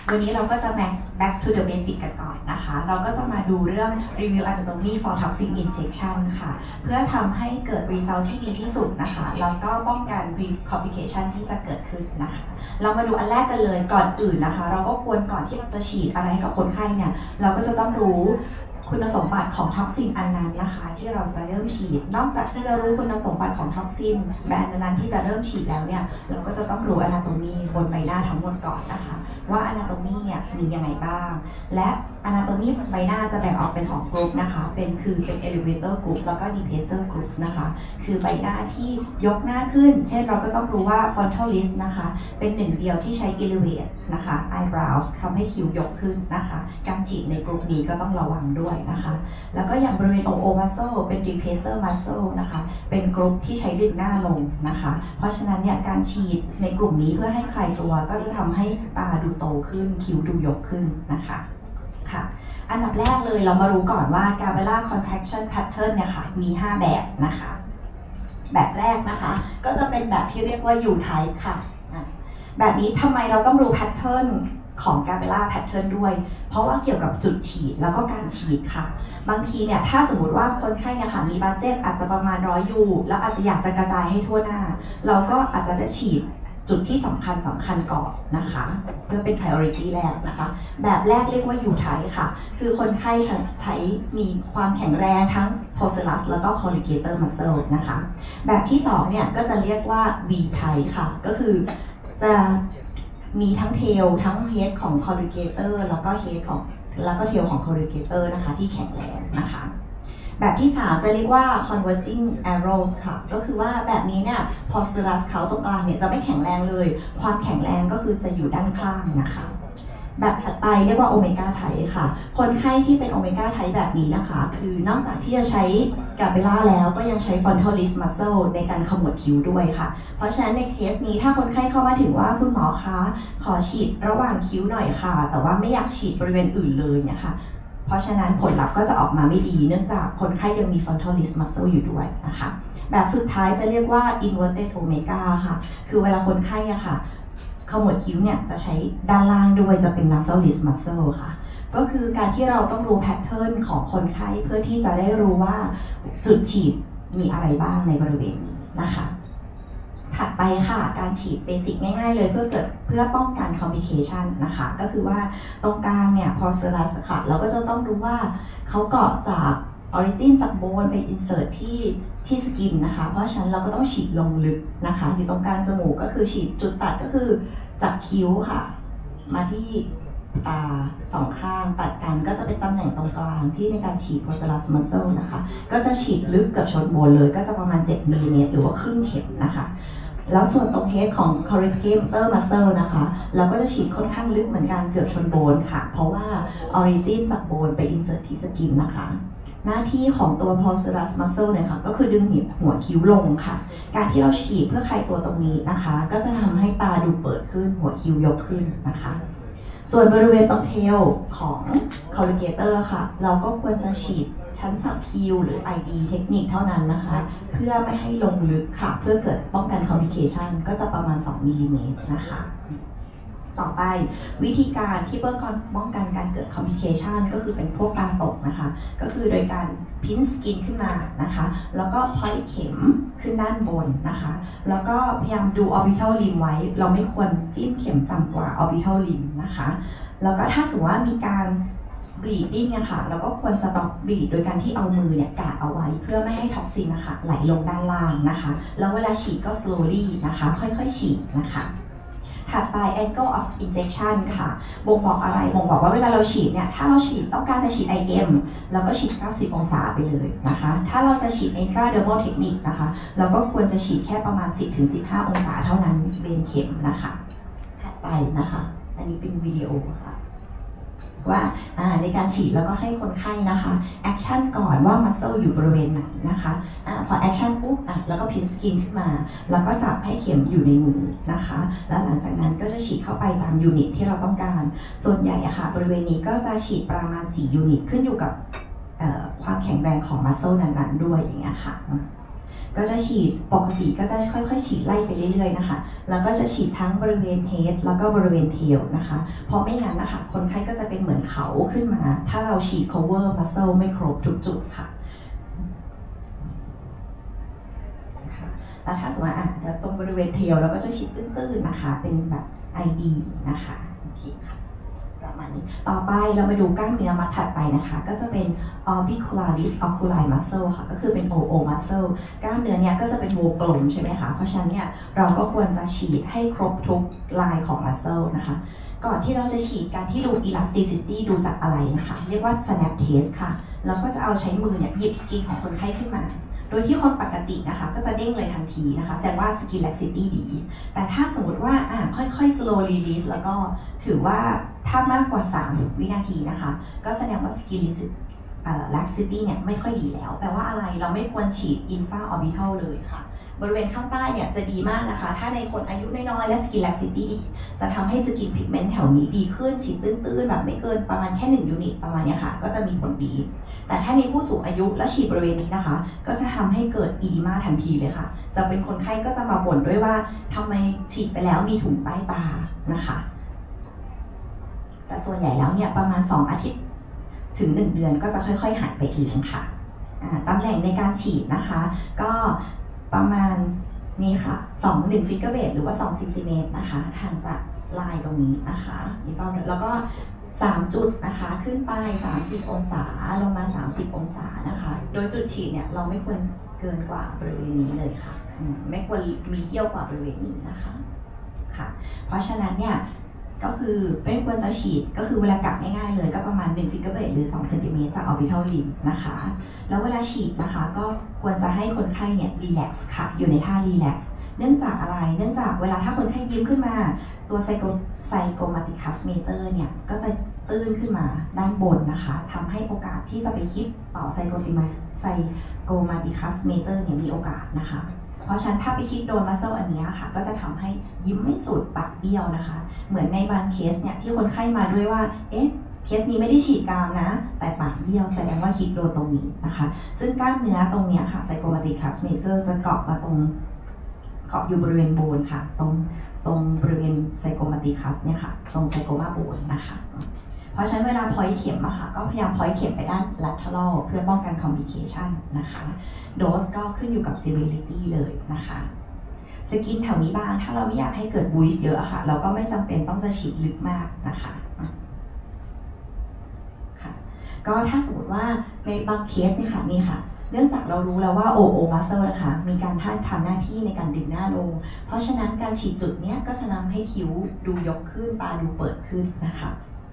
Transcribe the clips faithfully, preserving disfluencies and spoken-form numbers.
วันนี้เราก็จะ back back to the basic กันก่อนนะคะเราก็จะมาดูเรื่อง review anatomy for toxin injection ค่ะเพื่อทำให้เกิด result ที่ดีที่สุดนะคะแล้วก็ป้องกัน complication ที่จะเกิดขึ้นนะคะเรามาดูอันแรกกันเลยก่อนอื่นนะคะเราก็ควรก่อนที่เราจะฉีดอะไรให้กับคนไข้เนี่ยเราก็จะต้องรู้คุณสมบัติของท็อกซินอันนั้นนะคะที่เราจะเริ่มฉีดนอกจากที่จะรู้คุณสมบัติของท็อกซินแบรนด์นั้นที่จะเริ่มฉีดแล้วเนี่ยเราก็จะต้องรู้ anatomy บนใบหน้าทั้งหมดก่อนนะคะว่า anatomy เนี่ยมียังไงบ้างและ anatomy ใบหน้าจะแบ่งออกเป็นสองกลุ่มนะคะเป็นคือเป็น elevator group แล้วก็ depressor group นะคะคือใบหน้าที่ยกหน้าขึ้นเช่นเราก็ต้องรู้ว่า frontalis นะคะเป็นหนึ่งเดียวที่ใช้ elevate นะคะ eyebrows ทำให้คิ้วยกขึ้นนะคะการฉีดในกลุ่มนี้ก็ต้องระวังด้วยนะคะแล้วก็อย่างบริเวณองค์ o muscle เป็น depressor muscle นะคะเป็นกลุ่มที่ใช้ดึงหน้าลงนะคะเพราะฉะนั้นเนี่ยการฉีดในกลุ่มนี้เพื่อให้คลายตัวก็จะทำให้ตาดูโตขึ้นคิ้วดูยกขึ้นนะคะค่ะอันดับแรกเลยเรามารู้ก่อนว่า Gabriella contraction pattern เนี่ยค่ะมีห้าแบบนะคะแบบแรกนะคะก็จะเป็นแบบที่เรียกว่า U type ค่ะแบบนี้ทำไมเราต้องรู้ pattern ของ Gabriella pattern ด้วยเพราะว่าเกี่ยวกับจุดฉีดแล้วก็การฉีดค่ะบางทีเนี่ยถ้าสมมติว่าคนไข้เนี่ยค่ะมีบัดเจ็ตอาจจะประมาณร้อยยูแล้วอาจจะอยากจะกระจายให้ทั่วหน้าเราก็อาจจะได้ฉีดจุดที่สำคัญสำคัญก่อนนะคะเพื่อเป็น priority แรกนะคะแบบแรกเรียกว่า U type ค่ะคือคนไข้ใช้มีความแข็งแรงทั้ง porcellus แล้วก็ corrugator muscle นะคะแบบที่สองเนี่ยก็จะเรียกว่า V type ค่ะก็คือจะมีทั้งเทลทั้งเฮดของ corrugator แล้วก็เฮดของแล้วก็เทลของ corrugator นะคะที่แข็งแรงนะคะแบบที่สามจะเรียกว่า converging arrows ค่ะก็คือว่าแบบนี้เนี่ย porcellus เขาตรงกลางเนี่ยจะไม่แข็งแรงเลยความแข็งแรงก็คือจะอยู่ด้านข้างนะคะแบบถัดไปเรียกว่าโอเมก้าไทป์ค่ะคนไข้ที่เป็นโอเมก้าไทป์แบบนี้นะคะคือนอกจากที่จะใช้กาเบล่าแล้วก็ยังใช้ frontalis muscle ในการขมวดคิ้วด้วยค่ะเพราะฉะนั้นในเคสนี้ถ้าคนไข้เข้ามาถึงว่าคุณหมอคะขอฉีดระหว่างคิ้วหน่อยค่ะแต่ว่าไม่อยากฉีดบริเวณอื่นเลยเนี่ยค่ะเพราะฉะนั้นผลลัพธ์ก็จะออกมาไม่ดีเนื่องจากคนไข้ยังมี frontalis muscle อยู่ด้วยนะคะแบบสุดท้ายจะเรียกว่า inverted omega ค่ะคือเวลาคนไข้อะค่ะขมวดคิ้วเนี่ยจะใช้ด้านล่างด้วยจะเป็น nasalis muscle ค่ะก็คือการที่เราต้องรู้แพทเทิร์นของคนไข้เพื่อที่จะได้รู้ว่าจุดฉีดมีอะไรบ้างในบริเวณนี้นะคะถัดไปค่ะการฉีดเบสิกง่ายๆเลยเพื่อเกิดเพื่อป้องกัน complication นะคะก็คือว่าตรงกลางเนี่ย porcellus ค่ะเราก็จะต้องรู้ว่าเขาเกาะจากออริจินจากโบนไปอินเสิร์ตที่ที่สกินนะคะเพราะฉะนั้นเราก็ต้องฉีดลงลึกนะคะอยู่ตรงกลางจมูกก็คือฉีดจุดตัดก็คือจากคิ้วค่ะมาที่ตาสองข้างตัดกันก็จะเป็นตำแหน่งตรงกลางที่ในการฉีด porcellus muscle นะคะก็จะฉีดลึกกับชนโบนเลยก็จะประมาณเจ็ดมิลลิเมตรหรือว่าครึ่งเข็มนะคะแล้วส่วนตรงเฮดของ corrugator muscle นะคะเราก็จะฉีดค่อนข้างลึกเหมือนกันเกือบชนโบนค่ะเพราะว่า origin จากโบนไป insert ที่สกินนะคะหน้าที่ของตัว porcellus muscle เนี่ยค่ะก็คือดึงหัวคิ้วลงค่ะการที่เราฉีดเพื่อคลายตัวตรงนี้นะคะก็จะทำให้ตาดูเปิดขึ้นหัวคิ้วยกขึ้นนะคะส่วนบริเวณตรงเทลของ corrugator ค่ะเราก็ควรจะฉีดชั้นสับคิวหรือ ไอ ดี เทคนิคเท่านั้นนะคะเพื่อไม่ให้ลงลึกค่ะเพื่อเกิดป้องกัน complication ก็จะประมาณสองมิลลิเมตรนะคะต่อไปวิธีการที่เพื่อป้องกันการเกิด complication ก็คือเป็นพวกตาตกนะคะก็คือโดยการพิ้นสกินขึ้นมานะคะแล้วก็ point เข็มขึ้นด้านบนนะคะแล้วก็พยายามดู orbital rim ไว้เราไม่ควรจิ้มเข็มต่ำกว่า orbital rim นะคะแล้วก็ถ้าสมมติว่ามีการbleeding อะค่ะเราก็ควร stop bleed โดยการที่เอามือเนี่ยกาดเอาไว้เพื่อไม่ให้ท็อกซินนะคะไหลลงด้านล่างนะคะแล้วเวลาฉีดก็ slowly นะคะค่อยๆฉีดนะคะถัดไป angle of injection ค่ะบ่งบอกอะไรบ่งบอกว่าเวลาเราฉีดเนี่ยถ้าเราฉีดต้องการจะฉีด ไอ เอ็ม เราก็ฉีดเก้าสิบองศาไปเลยนะคะถ้าเราจะฉีด intradermal technique นะคะเราก็ควรจะฉีดแค่ประมาณ สิบถึงสิบห้า องศาเท่านั้นเบนเข็มนะคะถัดไปนะคะอันนี้เป็นวิดีโอค่ะว่าในการฉีดแล้วก็ให้คนไข้นะคะแอคชั่นก่อนว่ามัสเซลอยู่บริเวณไหนนะคะอะพอแอคชั่นปุ๊บอ่ะแล้วก็พิสสกินขึ้นมาแล้วก็จับให้เข็มอยู่ในมือนะคะแล้วหลังจากนั้นก็จะฉีดเข้าไปตามยูนิตที่เราต้องการส่วนใหญ่อะค่ะบริเวณนี้ก็จะฉีดประมาณสี่ยูนิตขึ้นอยู่กับความแข็งแรงของมัสเซลนั้นๆด้วยอย่างเงี้ยค่ะก็จะฉีดปกติก็จะค่อยๆฉีดไล่ไปเรื่อยๆนะคะแล้วก็จะฉีดทั้งบริเวณเฮดแล้วก็บริเวณเทลนะคะเพราะไม่งั้นนะคะคนไข้ก็จะเป็นเหมือนเขาขึ้นมาถ้าเราฉีด cover muscle ไม่ครบทุกจุดค่ะแล้วถ้าสมมติว่าอ่ะตรงบริเวณเทลเราก็จะฉีดตื้นๆนะคะเป็นแบบ ไอ ดี นะคะโอเคค่ะประมาณนี้ต่อไปเรามาดูกล้ามเนื้อมัดถัดไปนะคะก็จะเป็น orbicularis oculi muscle ค่ะก็คือเป็น โอ โอ muscle กล้ามเนื้อเนี้ยก็จะเป็นวงกลมใช่ไหมคะเพราะฉะนั้นเนี่ยเราก็ควรจะฉีดให้ครบทุกลายของ muscle นะคะก่อนที่เราจะฉีดการที่ดู elasticity ดูจากอะไรนะคะเรียกว่า snap test ค่ะเราก็จะเอาใช้มือเนี่ยหยิบสกินของคนไข้ขึ้นมาโดยที่คนปกตินะคะก็จะเด้งเลยทันทีนะคะแสดงว่า skin laxity ดีแต่ถ้าสมมติว่าอ่ะค่อยๆ slow release แล้วก็ถือว่าถ้ามากกว่าสามวินาทีนะคะก็แสดงว่า skin laxity เนี่ยไม่ค่อยดีแล้วแปลว่าอะไรเราไม่ควรฉีด infra orbital เลยค่ะบริเวณข้างใต้เนี่ยจะดีมากนะคะถ้าในคนอายุน้อยๆและ skin laxity ดีจะทำให้ skin pigment แถวนี้ดีขึ้นฉีดตื้นๆแบบไม่เกินประมาณแค่หนึ่งยูนิตประมาณนี้ค่ะก็จะมีผลดีแต่ถ้าในผู้สูงอายุและฉีดบริเวณนี้นะคะก็จะทำให้เกิดอีดิมาทันทีเลยค่ะจะเป็นคนไข้ก็จะมาบ่นด้วยว่าทำไมฉีดไปแล้วมีถุงใต้ตานะคะแต่ส่วนใหญ่แล้วเนี่ยประมาณสองอาทิตย์ถึงหนึ่งเดือนก็จะค่อยๆหายไปเองค่ะตำแหน่งในการฉีดนะคะก็ประมาณนี่ค่ะสอง หนึ่งฟิกเกอร์เบสหรือว่าสองเซนติเมตรนะคะห่างจากลายตรงนี้นะคะนี่ก็แล้วก็สามจุดนะคะขึ้นไปสามสิบองศาลงมาสามสิบองศานะคะโดยจุดฉีดเนี่ยเราไม่ควรเกินกว่าบริเวณนี้เลยค่ะไม่ควรมีเยี่ยวกว่าบริเวณนี้นะคะค่ะเพราะฉะนั้นเนี่ยก็คือไม่ควรจะฉีดก็คือเวลากัดง่ายๆเลยก็ประมาณหนึ่งฟิกเกอร์เบสหรือสองเซนติเมตรจาก orbital rim นะคะแล้วเวลาฉีดนะคะก็ควรจะให้คนไข้เนี่ยรีแลกซ์ค่ะอยู่ในท่ารีแลกซ์เนื่องจากอะไรเนื่องจากเวลาถ้าคนไข้ยิ้มขึ้นมาตัวไซโกไซโกมาติคัสเมเจอร์เนี่ยก็จะตื้นขึ้นมาด้านบนนะคะทำให้โอกาสที่จะไปคิดต่อไซโกติมาไซโกมาติคัสเมเจอร์เนี่ยมีโอกาสนะคะเพราะฉะนั้นถ้าไปคิดโดนมัสเซลอันนี้ค่ะก็จะทำให้ยิ้มไม่สุดปากเบี้ยวนะคะเหมือนในบางเคสเนี่ยที่คนไข้มาด้วยว่าเอ๊ะเคสนี้ไม่ได้ฉีดกรามนะแต่ปากเบี้ยวแสดงว่าคิดโดนตรงนี้นะคะซึ่งกล้ามเนื้อตรงนี้ค่ะไซโกมาติคัสเมเจอร์จะเกาะมาตรงเกาะอยู่บริเวณโบนค่ะตรงตรงบริเวณไซโกมาติคัสเนี่ยค่ะตรงไซโกมาโบนนะคะเพราะฉะนั้นเวลาพอยเข็มอะค่ะก็พยายามพอยเข็มไปด้าน lateral เพื่อป้องกัน complication นะคะโดสก็ขึ้นอยู่กับ severity เลยนะคะสกินแถวนี้บางถ้าเราไม่อยากให้เกิดบุยส์เยอะค่ะเราก็ไม่จำเป็นต้องจะฉีดลึกมากนะคะค่ะก็ถ้าสมมติว่าในบางเคสนี่ค่ะนี่ค่ะเนื่องจากเรารู้แล้วว่า โอ โอ muscle นะคะมีการท่าทำหน้าที่ในการดึงหน้าลงเพราะฉะนั้นการฉีดจุดนี้ก็จะทำให้คิ้วดูยกขึ้นตาดูเปิดขึ้นนะคะ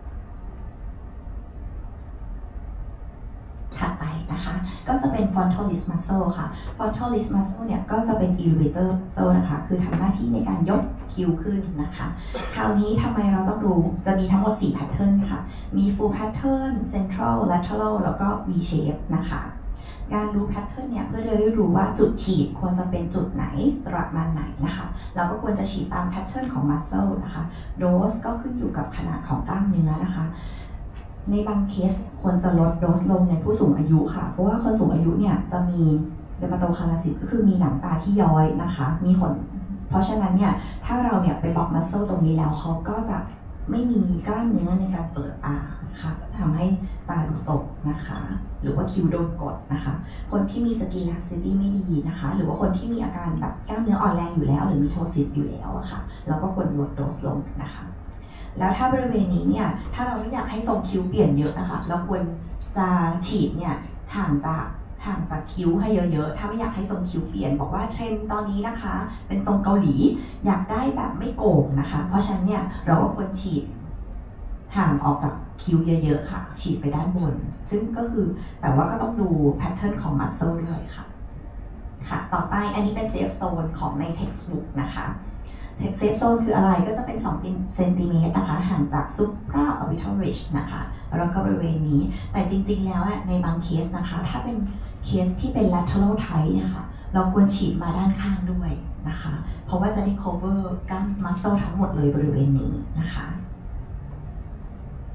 ถัดไปนะคะก็จะเป็น frontalis muscle ค่ะ frontalis muscle เนี่ยก็จะเป็น elevator muscle นะคะคือทำหน้าที่ในการยกคิ้วขึ้นนะคะคราวนี้ทำไมเราต้องรู้จะมีทั้งหมดสี่ pattern ค่ะมี full pattern central lateral แล้วก็ V shape นะคะการรู้ pattern เนี่ยเพื่อจะได้รู้ว่าจุดฉีดควรจะเป็นจุดไหนประมาณไหนนะคะเราก็ควรจะฉีดตาม pattern ของ muscle นะคะ dose ก็ขึ้นอยู่กับขนาดของกล้ามเนื้อนะคะในบางเคสควรจะลดโดสลงในผู้สูงอายุค่ะเพราะว่าคนสูงอายุเนี่ยจะมีเดอร์มาโตคาราซิสก็คือมีหนังตาที่ย้อยนะคะมีขนเพราะฉะนั้นเนี่ยถ้าเราเนี่ยไปบล็อกมัสเซลตรงนี้แล้วเขาก็จะไม่มีกล้ามเนื้อในการเปิดตาค่ะก็จะทำให้ตาดูตกนะคะหรือว่าคิ้วโดนกดนะคะคนที่มีสกินแลคซิตี้ไม่ดีนะคะหรือว่าคนที่มีอาการแบบกล้ามเนื้ออ่อนแรงอยู่แล้วหรือมีโทซิสอยู่แล้วอะค่ะเราก็ควรลดโดสลงนะคะแล้วถ้าบริเวณนี้เนี่ยถ้าเราไม่อยากให้ทรงคิ้วเปลี่ยนเยอะนะคะเราควรจะฉีดเนี่ยห่างจากห่างจากคิ้วให้เยอะๆถ้าไม่อยากให้ทรงคิ้วเปลี่ยนบอกว่าเทรนด์ตอนนี้นะคะเป็นทรงเกาหลีอยากได้แบบไม่โก่งนะคะเพราะฉะนั้นเนี่ยเราก็ควรฉีดห่างออกจากคิ้วเยอะๆค่ะฉีดไปด้านบนซึ่งก็คือแต่ว่าก็ต้องดูแพทเทิร์นของมัสเซลด้วยค่ะค่ะต่อไปอันนี้เป็นเซฟโซนของใน textbook นะคะเซฟโซนคืออะไรก็จะเป็นสองเซนติเมตรนะคะห่างจาก supra orbital ridge นะคะแล้วก็บริเวณนี้แต่จริงๆแล้วในบางเคสนะคะถ้าเป็นเคสที่เป็น lateral type เนี่ยค่ะเราควรฉีดมาด้านข้างด้วยนะคะเพราะว่าจะได้ cover กล้าม muscle ทั้งหมดเลยบริเวณนี้นะคะค่ะ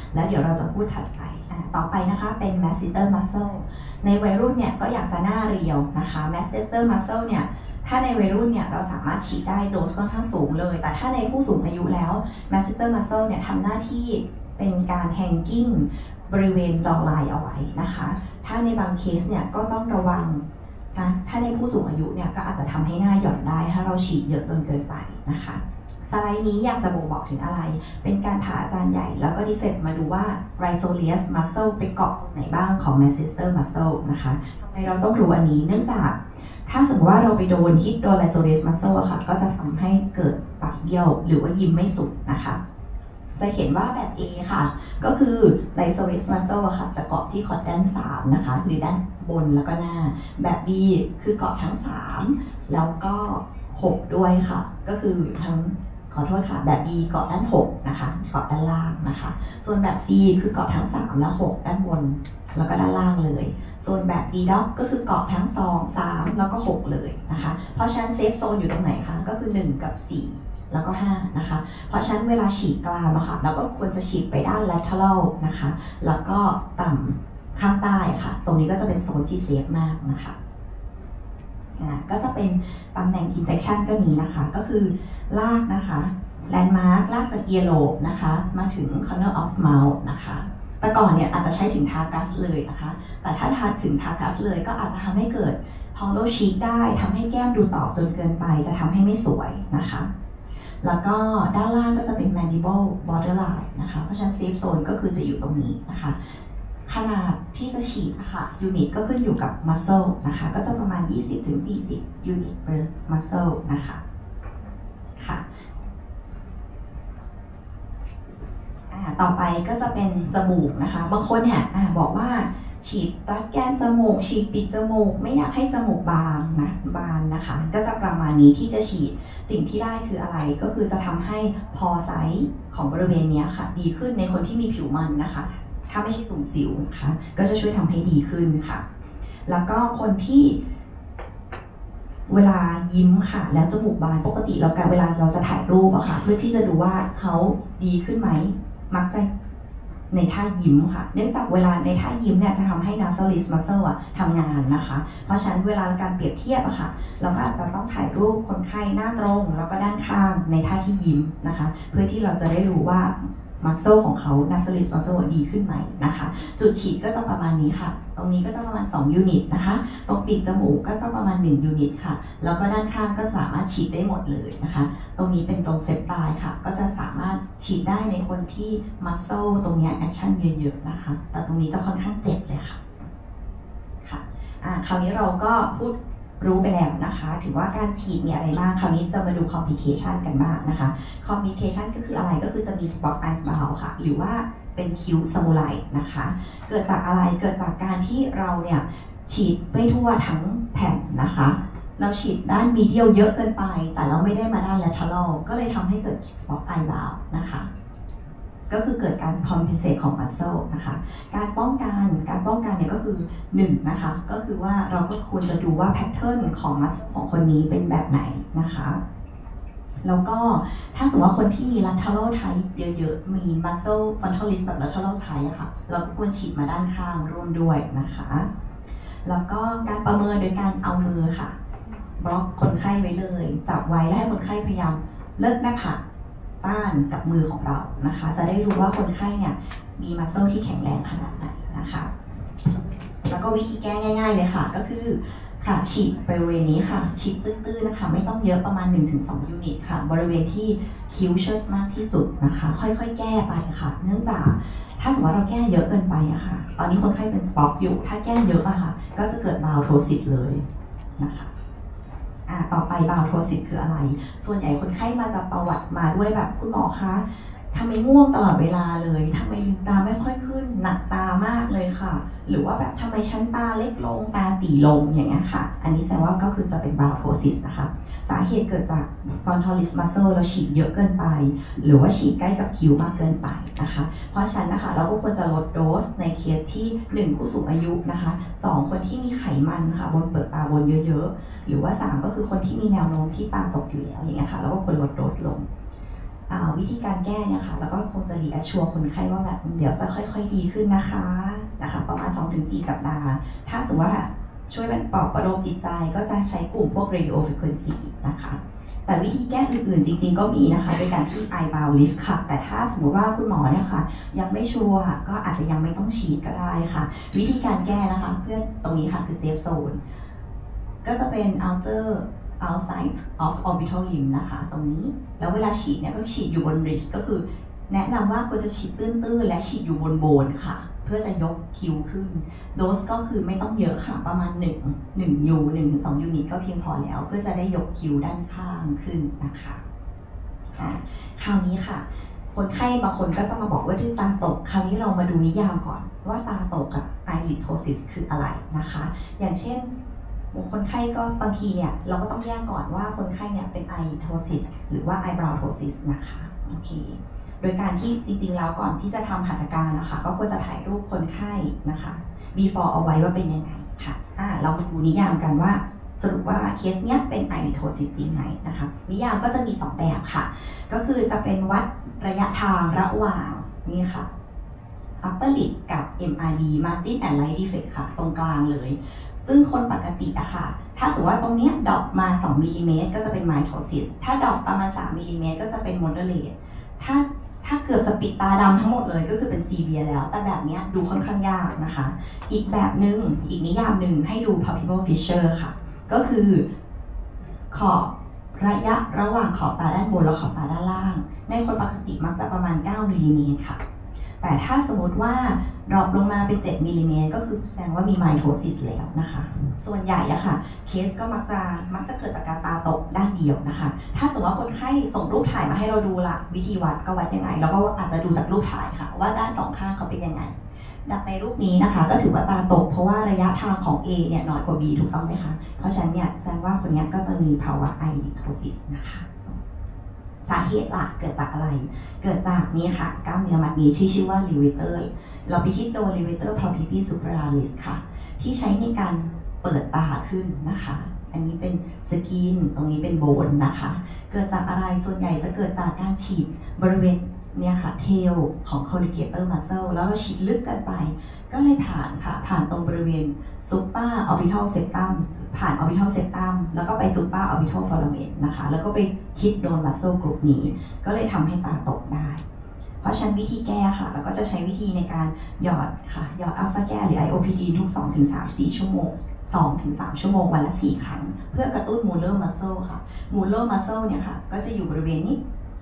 แล้วเดี๋ยวเราจะพูดถัดไปต่อไปนะคะเป็น masseter muscle ในวัยรุ่นเนี่ยก็อยากจะหน้าเรียวนะคะ masseter muscle เนี่ยถ้าในวัยรุ่นเนี่ยเราสามารถฉีดได้โดสค่อนข้างสูงเลยแต่ถ้าในผู้สูงอายุแล้ว masseter muscle เนี่ยทำหน้าที่เป็นการ hanging บริเวณจอไลน์เอาไว้นะคะถ้าในบางเคสเนี่ยก็ต้องระวังนะถ้าในผู้สูงอายุเนี่ยก็อาจจะทำให้หน้าหย่อนได้ถ้าเราฉีดเยอะจนเกินไปนะคะสไลด์นี้อยากจะบ่งบอกถึงอะไรเป็นการผ่าอาจารย์ใหญ่แล้วก็ดิเซสมาดูว่า rhizoleus muscle ไปเกาะไหนบ้างของ masseter muscle นะคะทำไมเราต้องรู้อันนี้เนื่องจากถ้าสมมติว่าเราไปโดนฮิตโดน rhizoleus muscle อะค่ะก็จะทำให้เกิดปากเบี้ยวหรือว่ายิ้มไม่สุดนะคะจะเห็นว่าแบบ A ค่ะก็คือ rhizoleus muscle อะค่ะจะเกาะที่คอร์ดด้านสามนะคะหรือด้านบนแล้วก็หน้าแบบ B คือเกาะทั้งสามแล้วก็หกด้วยค่ะก็คือทั้งขอโทษค่ะแบบ B เกาะด้านหกนะคะเกาะด้านล่างนะคะส่วนแบบ C คือเกาะทั้งสามและหกด้านบนแล้วก็ด้านล่างเลยส่วนแบบ D dog ก็คือเกาะทั้งสอง สามแล้วก็หกเลยนะคะเพราะฉะนั้นเซฟโซนอยู่ตรงไหนคะก็คือหนึ่งกับสี่แล้วก็ห้านะคะเพราะฉะนั้นเวลาฉีดกรามอะค่ะเราก็ควรจะฉีดไปด้าน lateral นะคะแล้วก็ต่ำข้างใต้ค่ะตรงนี้ก็จะเป็นโซนที่เซฟมากนะคะก็จะเป็นตำแหน่ง injection ก็นี้นะคะก็คือลากนะคะแลนด์มาร์กลากจาก earlobe นะคะมาถึง corner of mouth นะคะแต่ก่อนเนี่ยอาจจะใช้ถึง targus เลยนะคะแต่ถ้าทาถึง targus เลยก็อาจจะทำให้เกิด hollow cheek ได้ทำให้แก้มดูตอบจนเกินไปจะทำให้ไม่สวยนะคะแล้วก็ด้านล่างก็จะเป็น mandible borderline นะคะเพราะฉะนั้น safe zone ก็คือจะอยู่ตรงนี้นะคะขนาดที่จะฉีดนะคะยูนิตก็ขึ้นอยู่กับ muscle นะคะก็จะประมาณ ยี่สิบถึงสี่สิบ ยูนิต per muscle นะคะค่ะต่อไปก็จะเป็นจมูกนะคะบางคนเนี่ยบอกว่าฉีดรัดแก้มจมูกฉีดปิดจมูกไม่อยากให้จมูกบางนะบานนะคะก็จะประมาณนี้ที่จะฉีดสิ่งที่ได้คืออะไรก็คือจะทำให้พอไซส์ของบริเวณนี้ค่ะดีขึ้นในคนที่มีผิวมันนะคะถ้าไม่ใช่กลุ่มสิวนะคะก็จะช่วยทำให้ดีขึ้นค่ะแล้วก็คนที่เวลายิ้มค่ะแล้วจมูกบานปกติเราการเวลาเราจะถ่ายรูปอะค่ะเพื่อที่จะดูว่าเขาดีขึ้นไหมมักจะในท่ายิ้มค่ะเนื่องจากเวลาในท่ายิ้มเนี่ยจะทำให้ nasalis muscle อะทำงานนะคะเพราะฉะนั้นเวลาการเปรียบเทียบอะค่ะเราก็อาจจะต้องถ่ายรูปคนไข้หน้าตรงแล้วก็ด้านข้างในท่าที่ยิ้มนะคะเพื่อที่เราจะได้รู้ว่าmuscle ของเขา nasalis muscle ดีขึ้นไหมนะคะจุดฉีดก็จะประมาณนี้ค่ะตรงนี้ก็จะประมาณสองยูนิตนะคะตรงปีกจมูกก็จะประมาณหนึ่งยูนิตค่ะแล้วก็ด้านข้างก็สามารถฉีดได้หมดเลยนะคะตรงนี้เป็นตรงเซปไตล์ค่ะก็จะสามารถฉีดได้ในคนที่ muscle ตรงนี้ action เยอะๆนะคะแต่ตรงนี้จะค่อนข้างเจ็บเลยค่ะค่ะอ่าคราวนี้เราก็พูดรู้ไปแล้วนะคะถือว่าการฉีดมีอะไรบ้างคราวนี้จะมาดู complication กันบ้างนะคะ complication ก็คืออะไรก็คือจะมี spot eye smile ค่ะหรือว่าเป็นคิ้วซามูไรนะคะเกิดจากอะไรเกิดจากการที่เราเนี่ยฉีดไม่ทั่วทั้งแผ่นนะคะเราฉีดด้านมีเดียลเยอะเกินไปแต่เราไม่ได้มาด้าน lateral ก็เลยทำให้เกิด spot eye brow นะคะก็คือเกิดการ compensate ของ muscle นะคะการป้องกันการป้องกันเนี่ยก็คือหนึ่งนะคะก็คือว่าเราก็ควรจะดูว่า pattern ของ muscle ของคนนี้เป็นแบบไหนนะคะแล้วก็ถ้าสมมติว่าคนที่มี lateral type เยอะๆมี muscle frontalis แบบ lateral type อะค่ะเราก็ควรฉีดมาด้านข้างร่วมด้วยนะคะแล้วก็การประเมินโดยการเอามือค่ะบล็อกคนไข้ไว้เลยจับไว้แล้วให้คนไข้พยายามเลิกหน้าผากต้านกับมือของเรานะคะจะได้รู้ว่าคนไข้เนี่ยมีมัสเซลที่แข็งแรงขนาดไหนนะคะแล้วก็วิธีแก้ง่ายๆเลยค่ะก็คือค่ะฉีดบริเวณนี้ค่ะฉีดตื้นๆนะคะไม่ต้องเยอะประมาณ หนึ่งถึงสอง ยูนิตค่ะบริเวณที่คิ้วเชิดมากที่สุดนะคะค่อยๆแก้ไปค่ะเนื่องจากถ้าสมมติว่าเราแก้เยอะเกินไปอะค่ะตอนนี้คนไข้เป็นสป็อกอยู่ถ้าแก้เยอะอะค่ะก็จะเกิดบาวโทซิสเลยนะคะต่อไปบาวโทซิสคืออะไรส่วนใหญ่คนไข้มาจากประวัติมาด้วยแบบคุณหมอคะทำไมง่วงตลอดเวลาเลยทำไมลืมตาไม่ค่อยขึ้นหนักตามากเลยค่ะหรือว่าแบบทำไมชั้นตาเล็กลงตาตีลงอย่างเงี้ยค่ะอันนี้แสดงว่าก็คือจะเป็นบาวโทซิสนะคะสาเหตุเกิดจาก frontalis muscle เราฉีดเยอะเกินไปหรือว่าฉีดใกล้กับคิ้วมากเกินไปนะคะเพราะฉะนั้นนะคะเราก็ควรจะลดโดสในเคสที่หนึ่งผู้สูงอายุนะคะสองคนที่มีไขมันค่ะบนเปลือกตาบนเยอะๆหรือว่าสามก็คือคนที่มีแนวโน้มที่ตาตกอยู่แล้วอย่างเงี้ยค่ะเราก็ควรลดโดสลงวิธีการแก้เนี่ยค่ะแล้วก็คงจะรีแอชชัวร์คนไข้ว่าแบบเดี๋ยวจะค่อยๆดีขึ้นนะคะนะคะประมาณ สองถึงสี่ สัปดาห์ถ้าสมมติว่าช่วยปลอบประโลมจิตใจก็จะใช้กลุ่มพวก radio frequency นะคะแต่วิธีแก้อื่นๆจริงๆก็มีนะคะโดยการที่ eyebrow lift ค่ะแต่ถ้าสมมติว่าคุณหมอเนี่ยค่ะยังไม่ชัวร์ก็อาจจะยังไม่ต้องฉีดก็ได้ค่ะวิธีการแก้นะคะเพื่อตรงนี้ค่ะคือ safe zone ก็จะเป็น outer outside of orbital limb นะคะตรงนี้แล้วเวลาฉีดเนี่ยก็ฉีดอยู่บน wrist ก็คือแนะนำว่าควรจะฉีดตื้นๆและฉีดอยู่บนโบนค่ะเพื่อจะยกคิ้วขึ้นโดสก็คือไม่ต้องเยอะค่ะประมาณ1 1ยูหนึ่งถึงสองยูนิตก็เพียงพอแล้วเพื่อจะได้ยกคิ้วด้านข้างขึ้นนะคะค่ะคราวนี้ค่ะคนไข้บางคนก็จะมาบอกว่าด้วยตาตกคราวนี้เรามาดูนิยามก่อนว่าตาตกกับ iridosis คืออะไรนะคะอย่างเช่นคนไข้ก็บางทีเนี่ยเราก็ต้องแยกก่อนว่าคนไข้เนี่ยเป็น iridosis หรือว่า eyebrowtosis นะคะโอเคโดยการที่จริงๆแล้วก่อนที่จะทำหัตถการนะคะก็ควรจะถ่ายรูปคนไข้นะคะ before เอาไว้ว่าเป็นยังไงค่ะอ่าเรามาดูนิยามกันว่าสรุปว่าเคสเนี้ยเป็น iridosis จริงไหมนะคะนิยามก็จะมีสองแบบค่ะก็คือจะเป็นวัดระยะทางระหว่างนี่ค่ะ upper lid กับ เอ็ม อาร์ ดี margin and light defect ค่ะตรงกลางเลยซึ่งคนปกติอะค่ะถ้าสมมติว่าตรงนี้ดรอปมาสองมิลลิเมตรก็จะเป็น mitosis ถ้าดรอปประมาณสามมิลลิเมตรก็จะเป็น moderate ถ้าถ้าเกือบจะปิดตาดำทั้งหมดเลยก็คือเป็น severe แล้วแต่แบบนี้ดูค่อนข้างยากนะคะอีกแบบหนึ่งอีกนิยามหนึ่งให้ดู palpebral fissure ค่ะก็คือขอบระยะระหว่างขอบตาด้านบนและขอบตาด้านล่างในคนปกติมักจะประมาณเก้ามิลลิเมตรค่ะแต่ถ้าสมมติว่าดรอปลงมาเป็นเจ็ดมิลลิเมตรก็คือแสดงว่ามี mitosis แล้วนะคะส่วนใหญ่อะค่ะเคสก็มักจะมักจะเกิดจากการตาตกด้านเดียวนะคะถ้าสมมติว่าคนไข้ส่งรูปถ่ายมาให้เราดูละวิธีวัดก็วัดยังไงเราก็อาจจะดูจากรูปถ่ายค่ะว่าด้านสองข้างเขาเป็นยังไงดังในรูปนี้นะคะก็ถือว่าตาตกเพราะว่าระยะทางของ A เนี่ยน้อยกว่า B ถูกต้องไหมคะเพราะฉะนั้นเนี่ยแสดงว่าคนนี้ก็จะมีภาวะ iridosis นะคะสาเหตุหลักเกิดจากอะไรเกิดจากนี้ค่ะกล้ามเนื้อมัดนี้ที่ชื่อว่า levator เราไปคิดโดย levator palpebrae superalis ค่ะที่ใช้ในการเปิดตาขึ้นนะคะอันนี้เป็นสกินตรงนี้เป็นโบนนะคะเกิดจากอะไรส่วนใหญ่จะเกิดจากการฉีดบริเวณเนี่ยค่ะเทลของ colligator muscle แล้วเราฉีดลึกกันไปก็เลยผ่านค่ะผ่านตรงบริเวณ supra orbital septum ผ่าน orbital septum แล้วก็ไป supra orbital foramen นะคะแล้วก็ไปคิดโดน muscle group นี้ก็เลยทำให้ตาตกได้เพราะฉะนั้นวิธีแก้ค่ะเราก็จะใช้วิธีในการหยอดค่ะหยอดอัลฟาแก้หรือ ไอ โอ พี ดี ทุก สองถึงสาม สี่ชั่วโมง สองถึงสาม ชั่วโมงวันละสี่ครั้งเพื่อกระตุ้น molar muscle ค่ะ molar muscle เนี่ยค่ะก็จะอยู่บริเวณนี้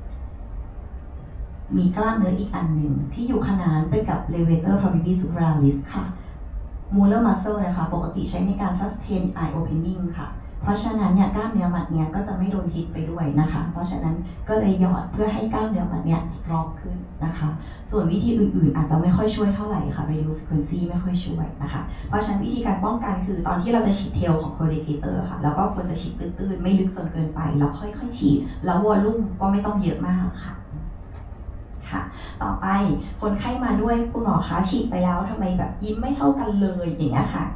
มีกล้ามเนื้ออีกอันหนึ่งที่อยู่ขนานไปกับ levator palpebrae superalis ค่ะ molar muscle นะคะปกติใช้ในการ sustain eye opening ค่ะเพราะฉะนั้นเนี่ยกล้ามเนื้อมัดเนี้ยก็จะไม่โดนฮิตไปด้วยนะคะเพราะฉะนั้นก็เลยหยอดเพื่อให้กล้ามเนื้อมัดเนี้ย strong ขึ้นนะคะส่วนวิธีอื่นๆอาจจะไม่ค่อยช่วยเท่าไหร่ค่ะ radio frequency ไม่ค่อยช่วยนะคะเพราะฉะนั้นวิธีการป้องกันคือตอนที่เราจะฉีดเทลของ colligator ค่ะแล้วก็ควรจะฉีดตื้นๆไม่ลึกจนเกินไปแล้วค่อยๆฉีดแล้ววอลลุ่มก็ไม่ต้องเยอะมากค่ะค่ะต่อไปคนไข้มาด้วยคุณหมอคะฉีดไปแล้วทำไมแบบยิ้มไม่เท่ากันเลยอย่างเงี้ยค่ะ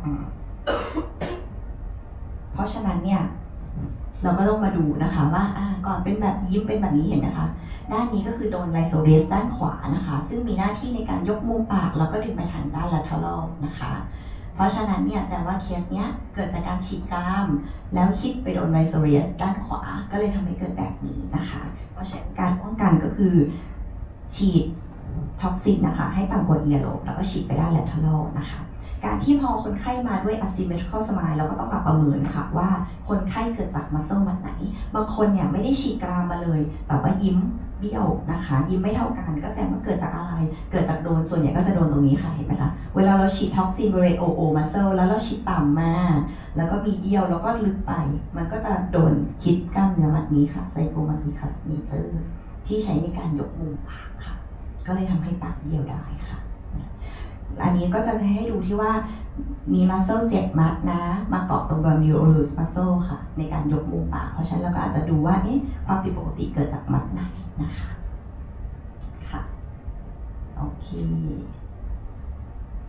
เพราะฉะนั้นเนี่ยเราก็ต้องมาดูนะคะว่าก่อนเป็นแบบยิ้มเป็นแบบนี้เห็นไหมคะด้านนี้ก็คือโดนไลโซเรสด้านขวานะคะซึ่งมีหน้าที่ในการยกมุมปากแล้วก็ดึงไปทางด้าน lateral นะคะเพราะฉะนั้นเนี่ยแสดงว่าเคสเนี้ยเกิดจากการฉีดกรามแล้วคิดไปโดนไลโซเรสด้านขวาก็เลยทำให้เกิดแบบนี้นะคะเพราะฉะนั้นการป้องกันก็คือฉีดท็อกซินนะคะให้ต่ำกว่า earlobe แล้วก็ฉีดไปด้าน lateral นะคะการที่พอคนไข้มาด้วย asymmetrical smile เราก็ต้องมาประเมินค่ะว่าคนไข้เกิดจาก muscle มัดไหนบางคนเนี่ยไม่ได้ฉีดกรามมาเลยแต่ว่ายิ้มเบี้ยวนะคะยิ้มไม่เท่ากันก็แสดงว่าเกิดจากอะไรเกิดจากโดนส่วนใหญ่ก็จะโดนตรงนี้ค่ะเห็นไหมคะเวลาเราฉีดท็อกซินบริเวณ โอ โอ muscle แล้วเราฉีดต่ำมาแล้วก็มีเดียวแล้วก็ลึกไปมันก็จะโดนคิดกล้ามเนื้อมัดนี้ค่ะ zygomaticus major ที่ใช้ในการยกมุมปากค่ะก็เลยทำให้ปากเบี้ยวได้ค่ะอันนี้ก็จะให้ดูที่ว่ามีมัสเซิลเจ็ดมัดนะมาเกาะตรง Bronchiolus muscle ค่ะในการยกมุมปากเพราะฉะนั้นเราก็อาจจะดูว่าเอ๊ะความผิดปกติเกิดจากมัดไหนนะคะค่ะโอเค อ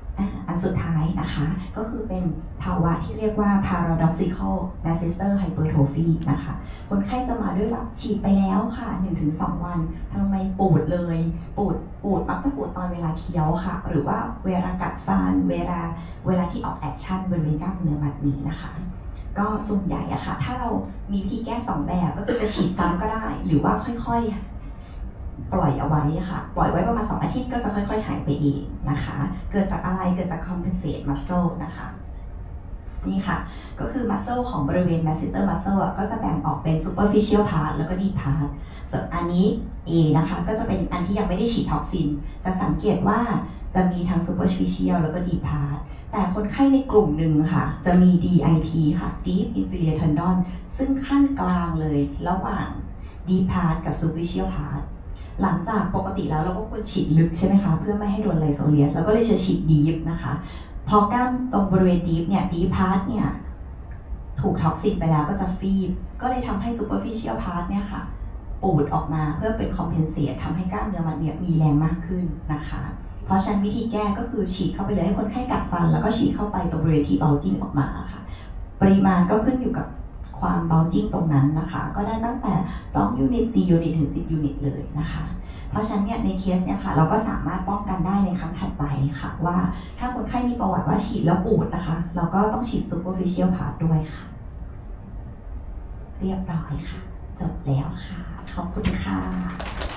อันสุดท้ายนะคะก็คือเป็นภาวะที่เรียกว่า paradoxical Manchester hypertrophy นะคะคนไข้จะมาด้วยแบบฉีดไปแล้วค่ะ หนึ่งถึงสอง วันทำไมปวดเลยปวดปวดมักจะปวดตอนเวลาเคี้ยวค่ะหรือว่าเวลากัดฟันเวลาเวลาที่ออกแอคชั่นบริเวณกล้ามเนื้อมัดนี้นะคะก็ส่วนใหญ่อะค่ะถ้าเรามีวิธีแก้สองแบบก็คือจะฉีดซ้ำก็ได้หรือว่าค่อยๆปล่อยเอาไว้ค่ะปล่อยไว้ประมาณสองอาทิตย์ก็จะค่อยๆหายไปเองนะคะเกิดจากอะไรเกิดจาก compensate muscle นะคะนี่ค่ะก็คือ muscle ของบริเวณ Manchester muscle ก็จะแบ่งออกเป็น superficial part แล้วก็ deep part ส่วนอันนี้ A นะคะก็จะเป็นอันที่ยังไม่ได้ฉีดท็อกซินจะสังเกตว่าจะมีทั้ง superficial แล้วก็ deep part แต่คนไข้ในกลุ่มหนึ่งค่ะจะมี ดี ไอ ที ค่ะ deep inferior tendon ซึ่งขั้นกลางเลยระหว่าง deep part กับ superficial part หลังจากปกติแล้วเราก็ควรฉีดลึกใช่ไหมคะเพื่อไม่ให้โดนไลโซเลียสแล้วก็เลยจะฉีด deep นะคะพอกล้ามตรงบริเวณ deep เนี่ย deep part เนี่ยถูกท็อกซินไปแล้วก็จะฟีบก็เลยทำให้ superficial part เนี่ยค่ะปูดออกมาเพื่อเป็น compensate ทำให้กล้ามเนื้อมันเนี่ยมีแรงมากขึ้นนะคะเพราะฉะนั้นวิธีแก้ก็คือฉีดเข้าไปเลยให้คนไข้กัดฟันแล้วก็ฉีดเข้าไปตรงบริเวณที่ bulging ออกมาค่ะปริมาณก็ขึ้นอยู่กับความ bulging ตรงนั้นนะคะก็ได้ตั้งแต่สองยูนิตสี่ยูนิตถึงสิบยูนิตเลยนะคะเพราะฉะนั้นเนี่ยในเคสเนี่ยค่ะเราก็สามารถป้องกันได้ในครั้งถัดไปค่ะว่าถ้าคนไข้มีประวัติว่าฉีดแล้วปูดนะคะเราก็ต้องฉีด superficial part ด้วยค่ะเรียบร้อยค่ะจบแล้วค่ะขอบคุณค่ะ